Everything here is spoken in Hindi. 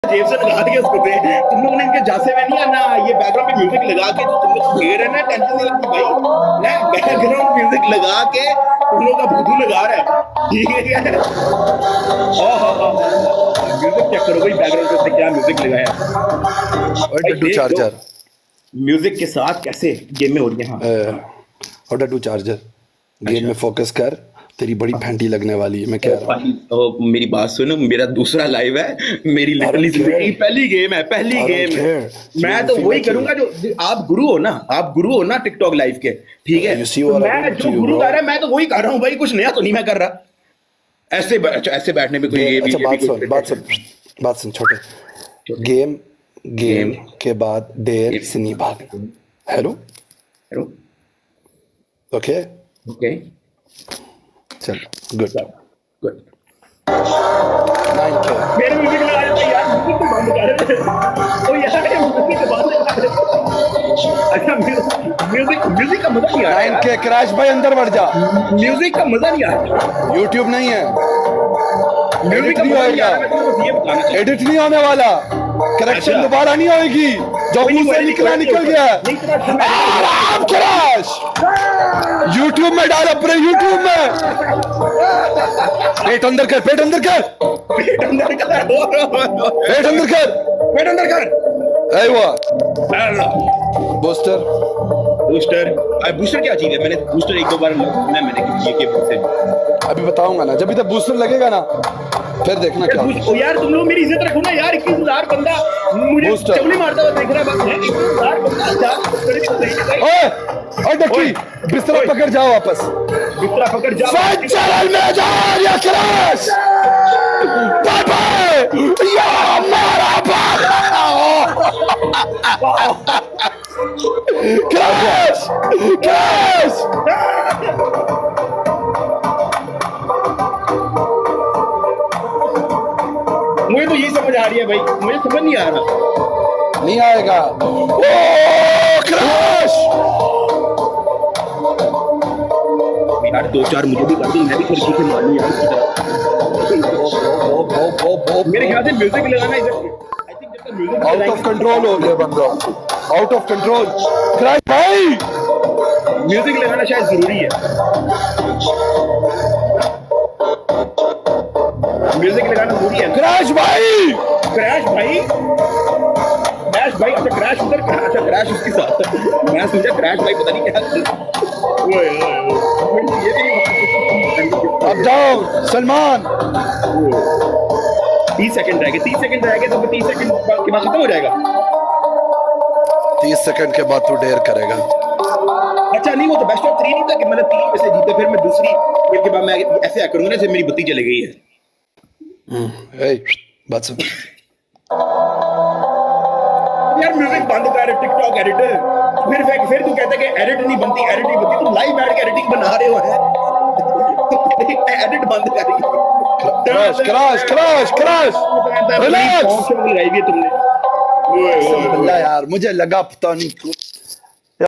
जेब से लगा के उसको दे। तुम लोगों ने इनके जासे में नहीं आना, ये बैकग्राउंड पे म्यूजिक लगा के जो तुम लोग खेल रहे हैं ना, टेंशन नहीं लगती भाई। मैं बैकग्राउंड म्यूजिक लगा के तुम लोगों का भूतू लगा रहा है, ठीक है। म्यूजिक चेक करो भाई, बैकग्राउंड पे क्या म्यूजिक लगाया। और डड्डू चार्जर म्यूजिक के साथ कैसे गेम में हो रही है। और डड्डू चार्जर गेम में फोकस कर, तेरी बड़ी फैंटी लगने वाली है। मैं कह रहा हूँ तो मेरी बात सुनो, मेरा दूसरा लाइव है, मेरी लिटरली जिंदगी पहली गेम है, पहली गेम है। मैं तो वही करूंगा जो आप गुरु हो ना, आप गुरु हो ना टिकटॉक लाइव के, ठीक है। तो मैं जो गुरु कर रहा है मैं तो वही कर रहा हूँ भाई, कुछ नया तो नहीं मैं कर रहा। ऐसे बैठने में कोई बात सुन छोटे। गेम के बाद डेर से नहीं भाग। हेलो ओके चल गुड मेरे म्यूजिक लगा देता यार, म्यूजिक तो बंद कर रहे थे तो यार ये म्यूजिक के बाद अच्छा म्यूजिक का मजा नहीं आ रहा है। क्रैश भाई अंदर बढ़ जा, म्यूजिक का मजा नहीं आ रहा। यूट्यूब नहीं है, म्यूजिक नहीं होएगा, एडिट नहीं होने वाला, करेक्शन दोबारा नहीं होएगी, जो मुंह से निकल गया। क्रैश यूट्यूब में डाल, अपने यूट्यूब में पेट अंदर कर, पेट अंदर कर, पेट अंदर कर, पेट अंदर कर, पेट अंदर कर। बूस्टर क्या चीज है? मैंने बूस्टर एक दो बार सुना, मैंने अभी बताऊंगा ना, जब तक बूस्टर लगेगा ना फिर देखना क्या। ओ यार तुम लोग मेरी इज्जत रखो ना यार, 21,000 बंदा मुझे चपली मारता हुआ देख रहा है, 21,000 बंदा। ओए डक्की बिस्तरा पकड़ जाओ, वापस बिस्तरा पकड़ जाओ, चैनल में जाओ या क्रैश बाबा या हमारा क्रैश क्रैश। मुझे तो यही समझ आ रही है भाई, मुझे समझ नहीं आ रहा। नहीं आएगा। क्रैश यार 2-4 मुझे भी कर दी, मैं भी खिड़की से मार लूं यार। मेरे ख्याल से म्यूजिक लगाना इधर आउट ऑफ कंट्रोल हो गया बंदा, आउट ऑफ कंट्रोल। क्रैश भाई म्यूजिक लगाना शायद जरूरी है, म्यूजिक लगाना जरूरी है। क्रैश भाई, क्रैश भाई, क्रैश भाई, अच्छा क्रैश उधर, अच्छा क्रैश उसके साथ, मैं सोचा क्रैश भाई पता नहीं क्या। अब जाओ सलमान। 30 सेकंड रह गए, 30 सेकंड रह गए, तो 30 सेकंड के बाद खत्म हो जाएगा। 30 सेकंड के बाद तू डेयर करेगा। अच्छा नहीं, वो तो बेस्ट ऑफ 3 नहीं था कि मैंने 3 में से जीते, फिर मैं दूसरी गेम के बाद मैं ऐसे करूंगा ना जैसे मेरी बत्ती चली गई है। बात सुन यार, म्यूजिक बंद कर टिकटॉक एडिटर। फिर तू कहता है कि एडिट नहीं बनती, एडिट नहीं बनती। तुम लाइव बैठ के एडिटिंग बना रहे हो है, एडिट बंद कर। Crash crash crash crash relax लगाई है तुमने। यार मुझे लगा पता नहीं